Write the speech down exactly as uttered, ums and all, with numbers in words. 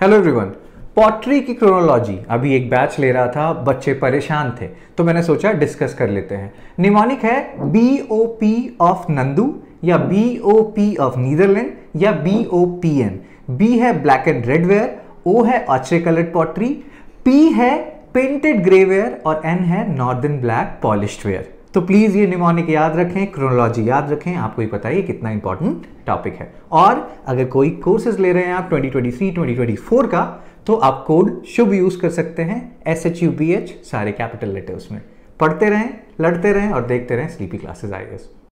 Hello everyone. Pottery की chronology अभी एक बैच ले रहा था, बच्चे परेशान थे तो मैंने सोचा डिस्कस कर लेते हैं। निमोनिक है B O P of Nandu या B O P of Netherland या B O P N. B है black and red ware, O है ऑस्ट्रे कलर्ड पॉटरी, पी है पेंटेड ग्रे वेयर और एन है नॉर्दर्न ब्लैक पॉलिश्ड वेयर। तो please ये mnemonic याद रखें, क्रोनोलॉजी याद रखें, आपको ही पता है कितना इंपॉर्टेंट टॉपिक है। और अगर कोई कोर्सेज ले रहे हैं आप twenty twenty three twenty twenty four का, तो आप कोड शुभ यूज कर सकते हैं, S H U B H, सारे कैपिटल लेटर्स में। पढ़ते रहें, लड़ते रहें और देखते रहें स्लीपी क्लासेस आई एस।